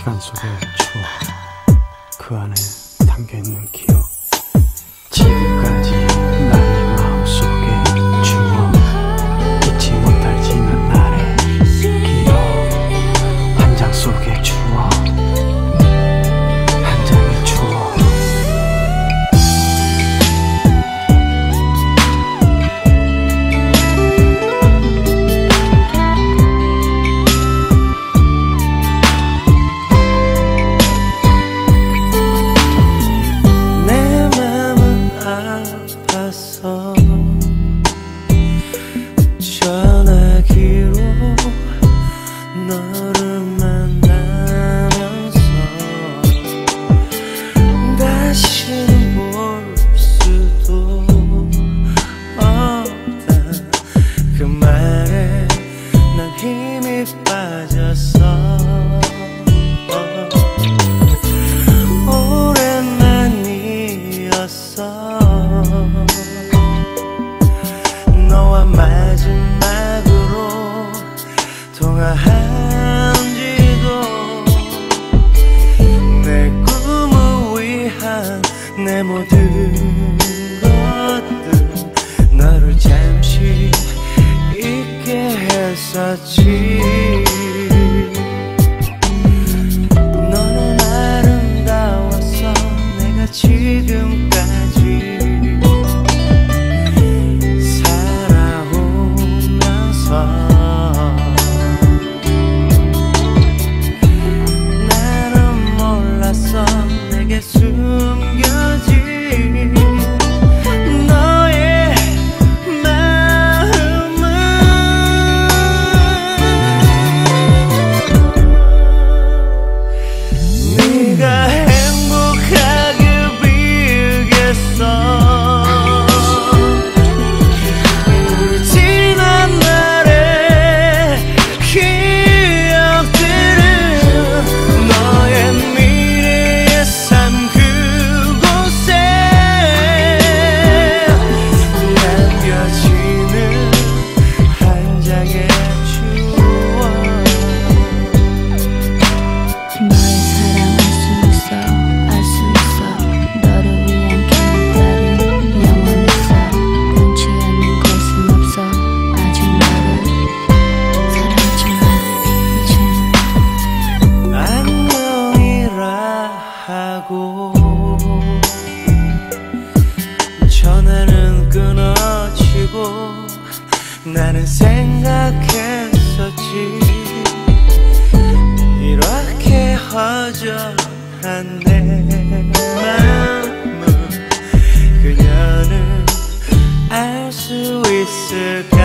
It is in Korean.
시간 속의 추억, 그 안에 담겨있는 기억, 지금까지 나의 마음속의 추억, 잊지 못할 지난 날의 기억, 한 장 속의 추억, 한 장의 추억. 전화기로 너를 만나면서 다시는 볼 수도 없다 그 말에 난 힘이 빠졌어. 오랜만이었어. 너와 마지막으로 통화한 지도 내 꿈을 위한 내 모든 것들 너를 잠시 잊게 했었지. 너는 아름다웠어. 내가 지금까지 나는 몰랐어. 내게 숨겨진 너의 마음은 네가 행복하길 빌겠어. 전화는 끊어지고 나는 생각했었지. 이렇게 허전한 내 마음을 그녀는 알 수 있을까.